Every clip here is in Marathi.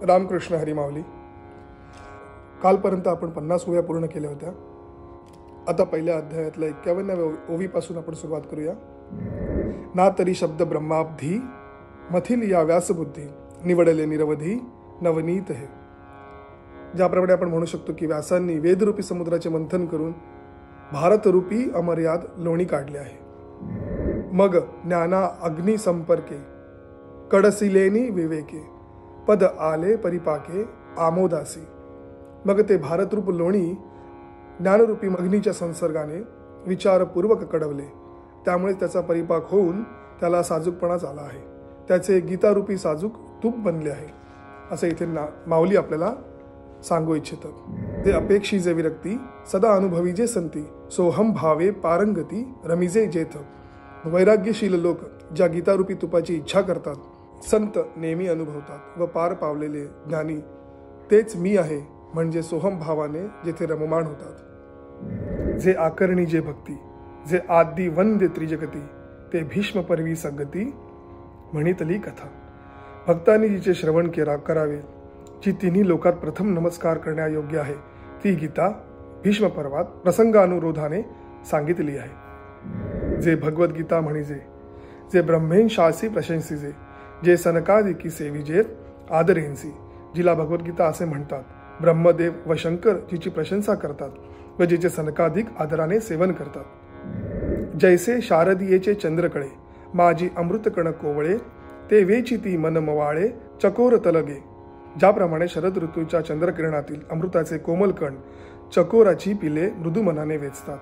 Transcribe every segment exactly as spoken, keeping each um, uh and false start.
रामकृष्ण हरी माऊली. कालपर्यंत आपण पन्नास ओव्या पूर्ण केल्या होत्या. आता पहिल्या अध्यायातल्या एक्क्यावन्नाव्या ओवीपासून आपण सुरुवात करूया. ना तरी शब्द ब्रह्माब्धी मथील या व्यासबुद्धी निवडले निरवधी नवनीत हे. ज्याप्रमाणे आपण म्हणू शकतो की व्यासांनी वेदरूपी समुद्राचे मंथन करून भारतरूपी अमर्याद लोणी काढले आहे. मग ज्ञाना अग्नी संपर्के कडसिलेनी विवेके पद आले परिपाके आमोदासी. मग ते भारतरूप लोणी ज्ञानरूपी अग्नीच्या संसर्गाने विचारपूर्वक कडवले, त्यामुळे त्याचा परिपाक होऊन त्याला साजूकपणा झाला आहे. त्याचे गीतारूपी साजूक तूप बनले आहे, असं इथे ना माऊली आपल्याला सांगू इच्छितात. ते अपेक्षी जे विरक्ती सदा अनुभवी जे संती सोहम भावे पारंगती रमिजे जेथ. वैराग्यशील लोक ज्या गीतारूपी तुपाची इच्छा करतात, संत नेहमी अनुभवतात व पार पावलेले ज्ञानी तेच मी आहे म्हणजे सोहम भावाने जेथे रममाण होतात. जे आकर्णी जे भक्ती जे आदि वंद्य त्रिजगती ते भीष्म परवी संगती म्हणितली कथा. भक्तांनी जिचे श्रवण केरा करावे, जी तिन्ही लोकात प्रथम नमस्कार करण्यायोग्य आहे, ती गीता भीष्म पर्वात प्रसंगानुरोधाने सांगितली आहे. जे भगवद्गीता म्हणिजे जे ब्रह्मेशासी प्रशंसिजे जे सनकादिकी सेविजेत आदरेंसी. जिला भगवद्गीता असे म्हणतात. ब्रह्मदेव व शंकर जिची प्रशंसा करतात व जिचे सनकाधिक आदराने सेवन करतात. जैसे शारदीयेचे चंद्रकळे माझी अमृतकण कोवळे ते वेची ती मन मवाळे चकोर तलगे. ज्याप्रमाणे शरद ऋतूच्या चंद्रकिरणातील अमृताचे कोमल कण चकोराची पिले मृदू मनाने वेचतात.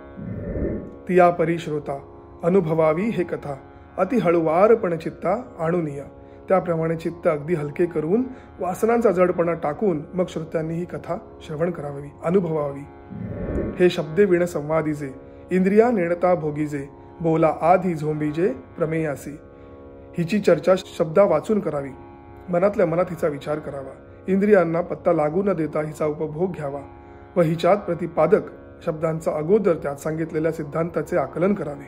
तिया परी श्रोता अनुभवावी हे कथा अति हळुवारपण चित्ता आणूनिया. त्याप्रमाणे चित्त अगदी हलके करून वासनांचा जडपणा टाकून मग श्रोत्यांनी ही कथा श्रवण करावी, अनुभवावी. हे शब्दे विण संवादीजे इंद्रिया नेणता भोगीजे बोला आधी झोंबीजे प्रमेयासी. हिची चर्चा शब्दा वाचून करावी, मनातल्या मनात हिचा विचार करावा, इंद्रियांना पत्ता लागू न देता हिचा उपभोग घ्यावा व हिच्यात प्रतिपादक शब्दांचा अगोदर त्यात सांगितलेल्या सिद्धांताचे आकलन करावे.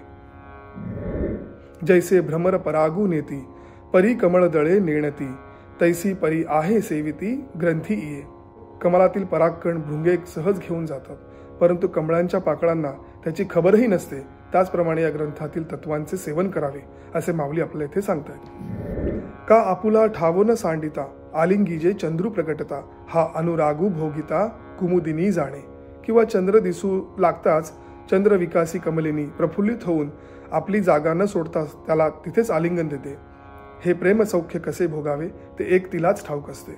जैसे भ्रमर परागू नेती परी कमळ दळे नेणती तैसी परी आहे सेविती ग्रंथी इये. कमलातील परागकण भृंगे सहज घेऊन जातात, परंतु कमळांच्या पाकळांना त्याची खबरही नसते. त्याचप्रमाणे या ग्रंथातील तत्वांचे सेवन करावे असे माऊली आपल्याला इथे सांगतायत. का आपुला ठावोन सांडिता आलिंगीजे चंद्रू प्रकटता हा अनुरागू भोगिता कुमुदिनी जाणे. किंवा चंद्र दिसू लागताच चंद्र विकासी कमलिनी प्रफुल्लित होऊन आपली जागा न सोडताच त्याला तिथेच आलिंगन देते. हे प्रेम सौख्य कसे भोगावे ते एक तिलाच ठाऊक असते.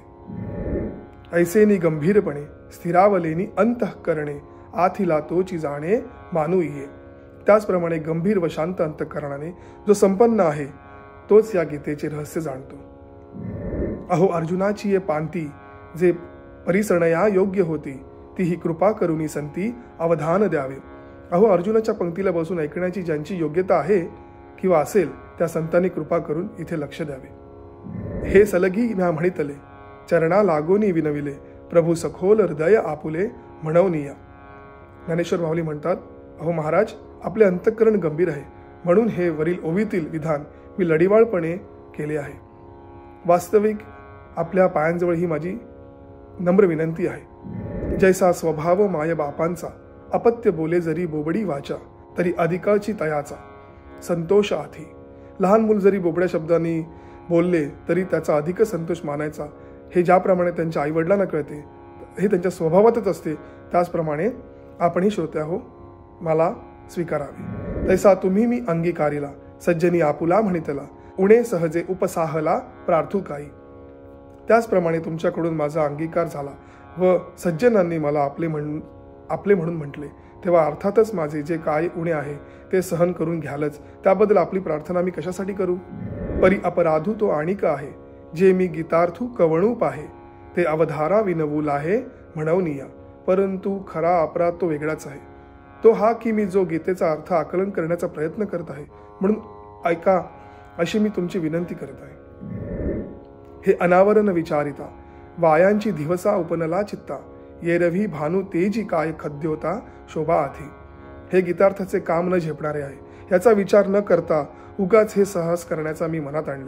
ऐसेनी गंभीरपणे स्थिरावलेनी अंतःकरणे आथिला तोची जाणे मानू इये. त्याचप्रमाणे गंभीर व शांत अंतःकरणाने जो संपन्न आहे तोच या गीतेचे रहस्य जाणतो. अहो अर्जुनाची ये पांती जे परिसणया योग्य होती ती ही कृपा करुनी संती अवधान द्यावे. अहो अर्जुनाच्या पंक्तीला बसून ऐकण्याची ज्यांची योग्यता आहे किंवा असेल त्या संतांनी कृपा करून इथे लक्ष द्यावे. हे सलगी म्या म्हणितले चरणा लागोनी विनविले प्रभू सखोल हृदय आपुले म्हणवनिया. ज्ञानेश्वर माऊली म्हणतात, अहो महाराज आपले अंतःकरण गंभीर आहे म्हणून हे वरील ओवीतील विधान मी लढिवाळपणे केले आहे. वास्तविक आपल्या पायांजवळ ही माझी नम्र विनंती आहे. जैसा स्वभाव माय बापांचा अपत्य बोले जरी बोबडी वाचा तरी अधिकाची तयाचा संतोष आधी. लहान मूल जरी बोबड्या शब्दांनी बोलले तरी त्याचा अधिक संतोष मानायचा. हे ज्याप्रमाणे त्यांच्या आईवडिलांना कळते हे त्यांच्या स्वभावातच असते, त्याचप्रमाणे आपणही श्रोते आहो मला स्वीकारावे. तैसा तुम्ही मी अंगीकारिला सज्जनी आपुला म्हणितला उणे सहजे उपसाहला प्रार्थू काही. त्याचप्रमाणे तुमच्याकडून माझा अंगीकार झाला व सज्जनांनी मला आपले म्हणून आपले म्हणून म्हटले, तेव्हा अर्थातच माझे जे काय उणे आहे ते सहन करून घ्यालच. त्याबद्दल आपली प्रार्थना मी कशासाठी करू. परी अपराधू तो आणिक आहे जे मी गीतार्थू कवणू पाहे ते अवधारा विनवूल आहे म्हणवनिया. परंतु खरा अपराध तो वेगळाच आहे. तो हा की मी जो गीतेचा अर्थ आकलन करण्याचा प्रयत्न करत आहे म्हणून ऐका अशी मी तुमची विनंती करत आहे. हे अनावरण विचारिता वायांची दिवसा उपनला चित्ता येरवी भानू तेजी काय खद्योता शोभा आधी. हे गीतार्थाचे काम न झेपणारे आहे. याचा विचार न करता उगाच हे साहस करण्याचा मी मनात आणले आहे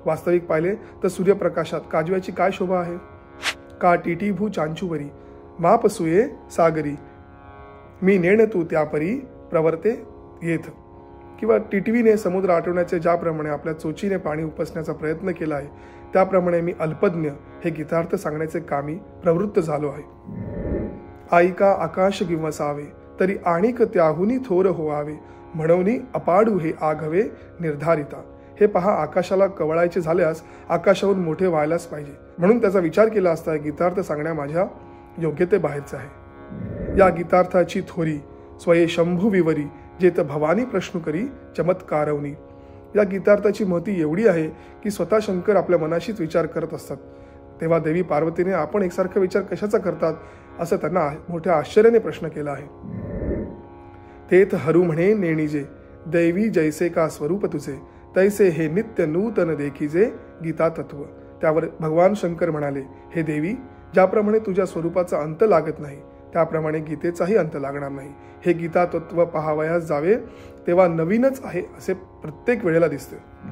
वास्तविक पाहिले तर सूर्यप्रकाशात काजव्याची काय शोभा आहे. का टिटीभू चांचूवरी मापसुये सागरी मी नेण तू त्यापरी प्रवर्ते येथ. किंवा टिटवीने समुद्र आटवण्याचे ज्याप्रमाणे आपल्या चोचीने पाणी उपसण्याचा प्रयत्न केला आहे त्याप्रमाणे मी अल्पज्ञ हे गीतार्थ सांगण्याचे कामी प्रवृत्त झालो आहे. आईका आकाश गिवसावे तरी आणिक त्याहुनी थोर होवावे म्हणून अपाडू हे आघवे निर्धारिता. हे पहा, आकाशाला कवळायचे झाल्यास आकाशाहून मोठे व्हायलाच पाहिजे, म्हणून त्याचा विचार केला असता गीतार्थ सांगण्या माझ्या योग्यतेबाहेरचे आहे. या गीतार्थाची थोरी स्वये शंभू विवरी जेत भवानी प्रश्न करी चमत्कारवनी. या गीतार्थाची महती एवढी आहे की स्वतः शंकर आपल्या मनाशीच विचार करत असतात. तेव्हा देवी पार्वतीने आपण एकसारखा विचार कशाचा करतात असं त्यांना मोठ्या आश्चर्याने प्रश्न केला आहे. तेथ हरू म्हणे नेणीजे दैवी जैसे का स्वरूप तुझे तैसे हे नित्य नूतन देखीजे गीता तत्व. त्यावर भगवान शंकर म्हणाले, हे देवी, ज्याप्रमाणे तुझ्या स्वरूपाचा अंत लागत नाही त्याप्रमाणे गीतेचाही अंत लागणार नाही. हे गीता तत्व पहावयास जावे तेव्हा नवीनच आहे असे प्रत्येक वेळेला दिसते.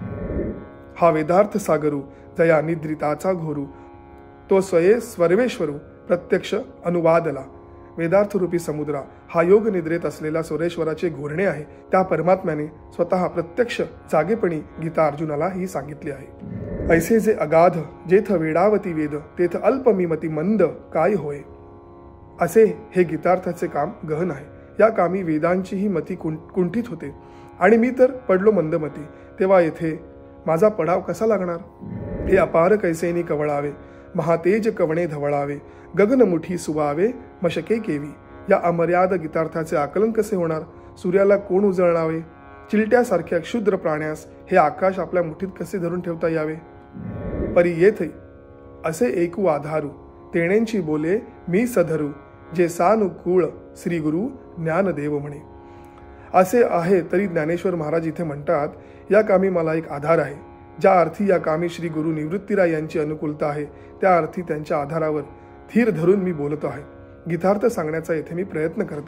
हा वेदार्थ सागरू जया निद्रिताचा घोरू तो स्वये सर्वेश्वरू प्रत्यक्ष अनुवादला. वेदार्थ रूपी समुद्रा हा योग निद्रेत असलेला सुरेश्वराचे घोरणे आहे. त्या परमात्म्याने स्वतः प्रत्यक्ष जागेपणी गीता अर्जुनाला ही सांगितली आहे. ऐसे जे अगाध जेथ वेडावती वेद तेथ अल्पमिमती मंद काय होय. असे हे गीतार्थाचे काम गहन आहे. या कामी वेदांचीही मती कुंठित होते आणि मी तर पडलो मंदमती. तेव्हा येथे माझा पडाव कसा लागणार. हे अपार कैसेनी कवळावे महातेज कवणे धवळावे गगनमुठी सुवावे मशके केवी. या अमर्याद गीतार्थाचे आकलन कसे होणार. सूर्याला कोण उजळणावे. चिलट्यासारख्या क्षुद्र प्राण्यास हे आकाश आपल्या मुठीत कसे धरून ठेवता यावे. परी येथे असे एकू आधारू तेणेंची बोले मी सधरू जे सानुकूळ श्री गुरु ज्ञानदेव म्हणे. असे आहे तरी ज्ञानेश्वर महाराज इथे म्हणतात, या कामी मला एक आधार आहे. ज्या अर्थी या कामी श्री गुरु निवृत्तीराय यांची अनुकूलता आहे त्या अर्थी त्यांच्या आधारावर धीर धरून मी बोलतो आहे. गीतार्थ सांगण्याचा येथे मी प्रयत्न करत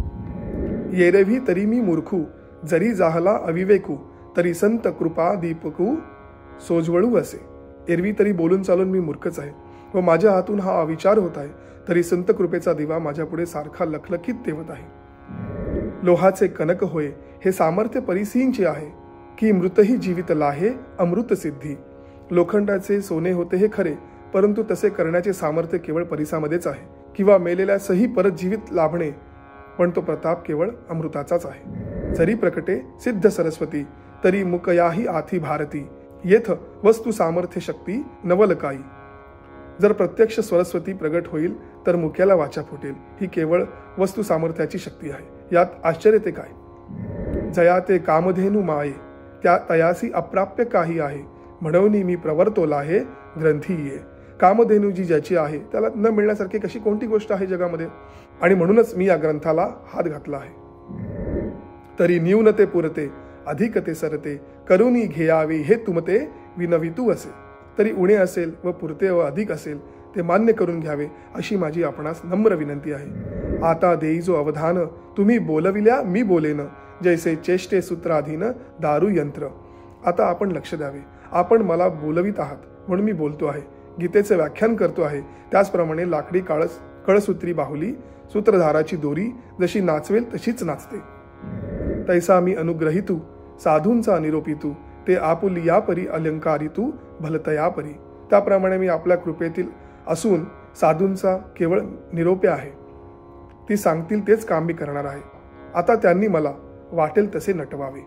आहे. येरवी तरी मी मूर्खू जरी जाहला अविवेकू तरी संत कृपा दीपकू सोजवळू असे. एरवी तरी बोलून चालून मी मूर्खच आहे व माझ्या हातून हा अविचार होत आहे तरी संत कृपेचा दिवा माझ्या पुढे सारखा लखलखीत तेवत आहे. लोहाचे कनक होय हे सामर्थ्य परिसींचे आहे की मृतही जीवित लाहे अमृत सिद्धी. लोखंडाचे सोने होते हे खरे परंतु तसे करण्याचे सामर्थ्य केवळ परिसामध्येच आहे. किंवा मेलेल्या सही परत जीवित लाभणे पण तो प्रताप केवळ अमृताचाच आहे. जरी प्रकटे सिद्ध सरस्वती तरी मुकयाही आथी भारती येथ वस्तू सामर्थ्य शक्ती नवलकाई. जर प्रत्यक्ष सरस्वती प्रगट होईल तर मुक्याला वाचा फुटेल. ही केवळ वस्तू सामर्थ्याची शक्ती आहे. यात आश्चर्य ते काय. जया ते कामधेनू माये त्या तयासी अप्राप्य काही आहे म्हणून मी प्रवर्तोला आहे ग्रंथी ये. कामधेनू जी ज्याची आहे त्याला न मिळण्यासारखी कशी कोणती गोष्ट आहे जगामध्ये. आणि म्हणूनच मी या ग्रंथाला हात घातला आहे. तरी न्यून ते पुरते अधिक ते सरते करुणी घेयावे हे तुमते विनवितू असे. तरी उणे असेल व पुरते व अधिक असेल ते मान्य करून घ्यावे अशी माझी आपणास नम्र विनंती आहे. आता देई जो अवधान तुम्ही बोलविल्या मी बोलेन जैसे चेष्टे सूत्राधीन दारू यंत्र. आता आपण लक्ष द्यावे. आपण मला बोलवित आहात म्हणून मी बोलतो आहे. गीतेचे व्याख्यान करतो आहे. त्याचप्रमाणे लाकडी काळस कळसूत्री बाहुली सूत्रधाराची दोरी जशी नाचवेल तशीच नाचते. तैसा मी अनुग्रहितू साधूंचा निरोपितू ते आपुलिया परी अलंकारितू भलतया परी. त्याप्रमाणे मी आपल्या कृपेतील असून साधूंचा केवळ निरोप्य आहे. ती सांगतील तेच काम मी करणार आहे. आता त्यांनी मला वाटेल तसे नटवावे.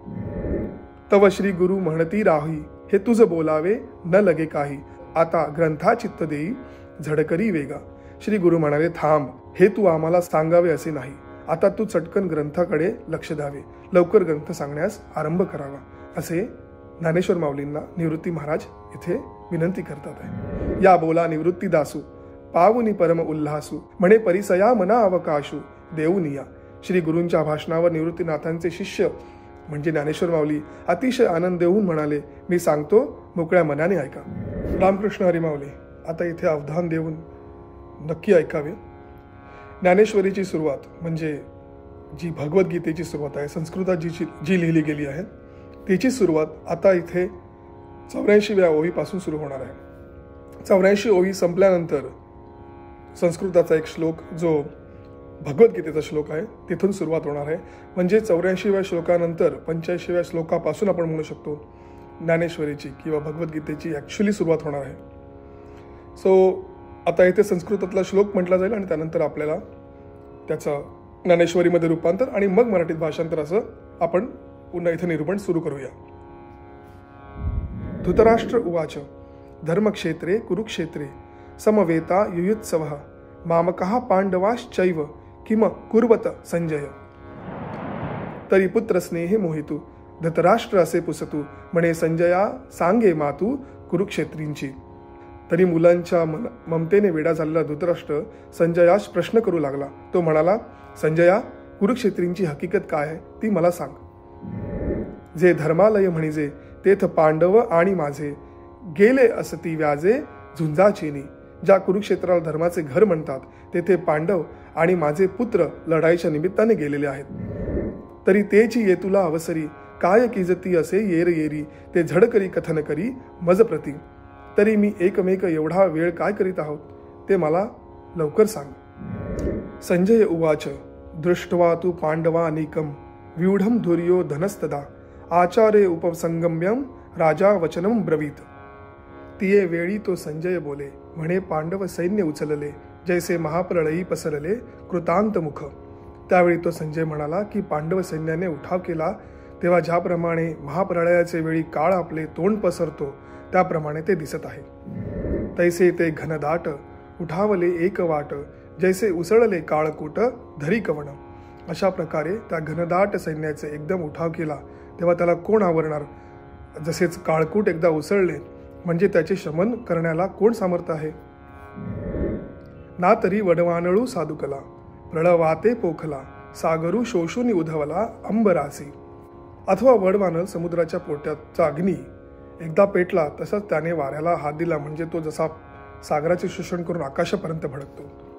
तव श्री गुरु म्हणती राही हे तुझ बोलावे न लगे काही. आता ग्रंथा चित्त देई झडकरी वेगा. श्री गुरु म्हणाले, थांब, हे तू आम्हाला सांगावे असे नाही. आता तू चटकन ग्रंथाकडे लक्ष द्यावे. लवकर ग्रंथ सांगण्यास आरंभ करावा असे ज्ञानेश्वर माऊलींना निवृत्ती महाराज इथे विनंती करतात आहे. या बोला निवृत्ती दासू पावनी परम उल्हासू म्हणे परिसया मना अवकाशू देऊनिया. श्री गुरूंच्या भाषणावर निवृत्तीनाथांचे शिष्य म्हणजे ज्ञानेश्वर माऊली अतिशय आनंद देऊन म्हणाले, मी सांगतो मोकळ्या मनाने ऐका. रामकृष्ण हरी माऊली आता इथे अवधान देऊन नक्की ऐकावे. ज्ञानेश्वरीची सुरुवात म्हणजे जी भगवद्गीतेची सुरुवात आहे संस्कृतात जी जी लिहिली गेली आहे तिची सुरुवात आता इथे चौऱ्याऐंशीव्या ओवीपासून सुरू होणार आहे. चौऱ्याऐंशी ओवी संपल्यानंतर संस्कृताचा एक श्लोक जो भगवद्गीतेचा श्लोक आहे तिथून सुरुवात होणार आहे. म्हणजे चौऱ्याऐंशीव्या श्लोकानंतर पंच्याऐंशीव्या श्लोकापासून आपण म्हणू शकतो ज्ञानेश्वरीची किंवा भगवद्गीतेची ॲक्च्युली सुरुवात होणार आहे. सो आता इथे संस्कृतातला श्लोक म्हटला जाईल आणि त्यानंतर आपल्याला त्याचं ज्ञानेश्वरीमध्ये रूपांतर आणि मग मराठीत भाषांतर असं आपण पुन्हा इथे निरूपण सुरू करूया. धृतराष्ट्र उवाच धर्मक्षेत्रे कुरुक्षेत्रे समवेता युयुत्सवः मामकः पांडवाश्चैव किम कुर्वत संजय. तरी पुत्र स्नेहे मोहितू धृतराष्ट्र असे पुसतू म्हणे संजया सांगे मातू कुरुक्षेत्रींची. तरी मुलांच्या ममतेने वेडा झालेला धृतराष्ट्र संजयास प्रश्न करू लागला. तो म्हणाला, संजया कुरुक्षेत्रींची हकीकत काय आहे ती मला सांग. जे धर्मालय म्हणिजे तेथ पांडव आणि माझे गेले असती व्याजे झुंजाचेनी. ज्या कुरुक्षेत्राला धर्माचे घर म्हणतात तेथे पांडव आणि माझे पुत्र लढाईच्या निमित्ताने गेलेले आहेत. तरी तेची ये तुला अवसरी काय किजती असे येर येरी ते झड करी कथन करी मज प्रती. तरी मी एकमेक एवढा वेळ काय करीत आहोत ते मला लवकर सांग. संजय उवाच दृष्ट्वा तू पांडवानीकम व्यूढम धुर्यो धनस्तदा आचार्य उपसंगम्यम राजा वचनम ब्रवीत. तिये वेळी तो संजय बोले म्हणे पांडव सैन्य उचलले जैसे महाप्रलयी पसरले कृतांत मुख. त्यावेळी तो संजय म्हणाला की पांडव सैन्याने उठाव केला तेव्हा ज्याप्रमाणे महाप्रलयाचे वेळी काळ आपले तोंड पसरतो त्याप्रमाणे ते दिसत आहे. तैसे ते घनदाट उठावले एक वाट जैसे उसळले काळकूट धरी कवण. अशा प्रकारे त्या घनदाट सैन्याचे एकदम उठाव केला तेव्हा त्याला कोण आवरणार. जसेच काळकूट एकदा उसळले म्हणजे त्याचे शमन करण्याला कोण सामर्थ्य आहे. ना तरी वडवानळू साधुकला प्रळवाते पोखला सागरू शोषून उधवला अंबरासी. अथवा वडवानळ समुद्राच्या पोटाचा अग्नी एकदा पेटला तसंच त्याने वाऱ्याला हात दिला म्हणजे तो जसा सागराचे शोषण करून आकाशापर्यंत भडकतो.